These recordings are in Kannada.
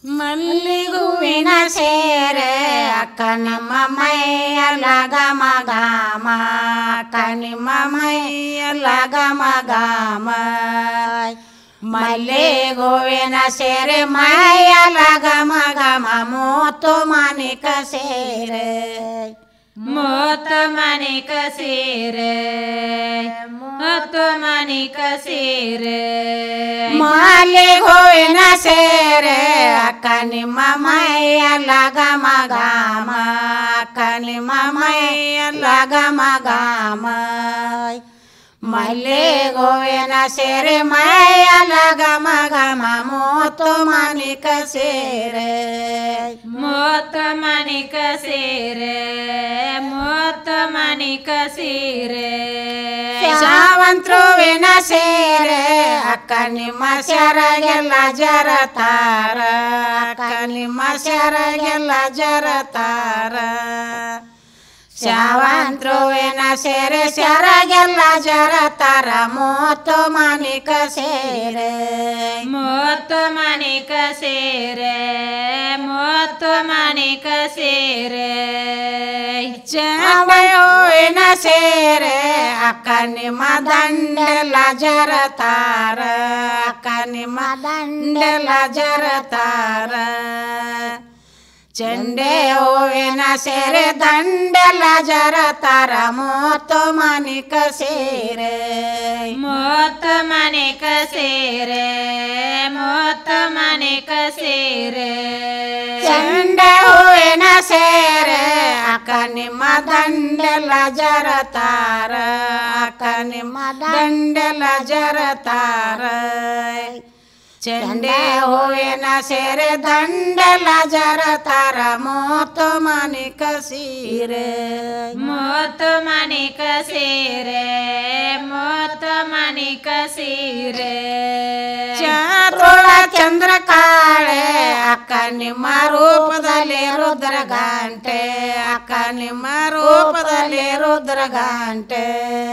ಮಲ್ಲಿಗುವಿನ ಸೇರೆ ಅಕ್ಕ ನಿಮ್ಮ ಮೈಯಲ್ಲ ಘಮ ಘಮ ಅಕ್ಕ ನಿಮ್ಮ ಮೈಯಲ್ಲ ಘಮ ಘಮ ಮಲ್ಲಿಗುವಿನ ಸೇರೆ ಮೈಯಲ್ಲ ಘಮ ಘಮ ಮೂತು ಮಾಣಿಕ ಸೇರೆ ಮೂತು ಮಾಣಿಕ ಸೇರೆ ಮೂತು ಮಾಣಿಕ ಸೇರೆ ಮಲ್ಲಿಗುವಿನ ಸೇರೆ ಅಕ್ಕ ನಿಮ್ಮ ಮೈಯಲ್ಲ ಘಮ ಘಮ ಅಕ್ಕ ನಿಮ್ಮ ಮೈಯಲ್ಲ ಘಮ ಘಮ ಮಲ್ಲಿಗುವಿನ ಸೇರೆ ಮೈಯಲ್ಲ ಘಮ ಘಮ ಮೂತು ಮಾಣಿಕ ಸೇರೆ ಮೂತು ಮಾಣಿಕ ಸೇರೆ ಮೂತು ಮಾಣಿಕ ಸೇರೆ ಸಾವಂತ್ರುವಿನ ಸೇರೆ ಅಕ್ಕ ನಿಮ್ಮ ಸೆರಗೆಲ್ಲ ಜರತಾರ ಅಕ್ಕ ನಿಮ್ಮ ಸೆರಗೆಲ್ಲ ಜರತಾರ ಸಾವಂತ್ರುವಿನ ಸೇರೆ ಸೆರಗೆಲ್ಲ ಜರತಾರ ಮೂತು ಮಾಣಿಕ ಸೇರೆ ಮೂತು ಮಾಣಿಕ ಸೇರೆ ಮೂತು ಮಾಣಿಕ ಸೇರೆ ಚೆಂಡೆ ಹೂವಿನ ಸೇರೆ ಅಕ್ಕ ನಿಮ್ಮ ದಂಡೆಲ್ಲ ಜರತಾರ ಅಕ್ಕ ನಿಮ್ಮ ದಂಡೆಲ್ಲ ಜರತಾರ ಚೆಂಡೆ ಹೂವಿನ ಸೇರೆ ದಂಡೆಲ್ಲ ಜರತಾರ ಮೂತು ಮಾಣಿಕ ಸೇರೆ ಮೂತು ಮಾಣಿಕ ಸೇರೆ ಮೂತು ಮಾಣಿಕ ಸೇರೆ ಚೆಂಡೆ ಹೂವಿನ ಸೇರೆ ಅಕ್ಕ ನಿಮ್ಮ ದಂಡೆಲ್ಲ ಜರತಾರ ಅಕ್ಕ ನಿಮ್ಮ ದಂಡೆಲ್ಲ ಜರತಾರ ಚೆಂಡೆ ಹೂವಿನ ಸೇರೆ ದಂಡೆಲ್ಲ ಜರತಾರ ಮೂತು ಮಾಣಿಕ ಸೀರೆ ಮೂತು ಮಾಣಿಕ ಸೇರೆ ಮೂತು ಮಾಣಿಕ ಸೇರೆ ಚಾತುಳ ಚಂದ್ರ ಕಾಳೆ ಅಕ್ಕ ನಿಮ್ಮ ರೂಪದಲ್ಲಿ ರುದ್ರ ಗಂಟೆ ಅಕ್ಕ ನಿಮ್ಮ ರೂಪದಲ್ಲಿ ರುದ್ರ ಗಂಟೆ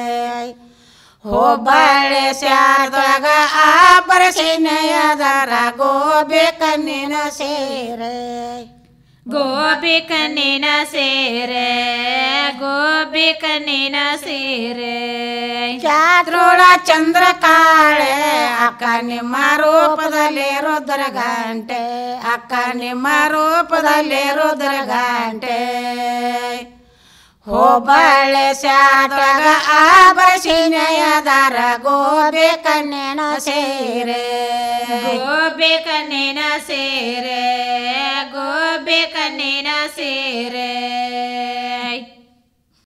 ಹೋಬಳೆ ಶಾರದಾಗ ಆಪರಸಿನೆಯದರ ಗೋಬಿ ಕಣ್ಣಿನ ಸೇರೆ ಗೋಬಿ ಕಣ್ಣಿನ ಸೇರೆ ಗೋಬಿ ಕಣ್ಣಿನ ಸೇರೆ ಚಾತ್ರುಳ ಚಂದ್ರ ಕಾಳೆ ಅಕ್ಕ ನಿಮ್ಮ ರೂಪದಲ್ಲಿ ರುದ್ರ ಗಂಟೆ ಅಕ್ಕ ನಿಮ್ಮ ರೂಪದಲ್ಲಿ ರುದ್ರ ಗಂಟೆ ಹೋಬಳೆ ಶಾರದಾಗ ಆಪರಸಿನೆಯದರ ಗೋಬಿ ಕಣ್ಣಿನ ಸೇರೆ ಗೋಬಿ ಕಣ್ಣಿನ ಸೇರೆ ಗೋಬಿ ಕಣ್ಣಿನ ಸೇರೆ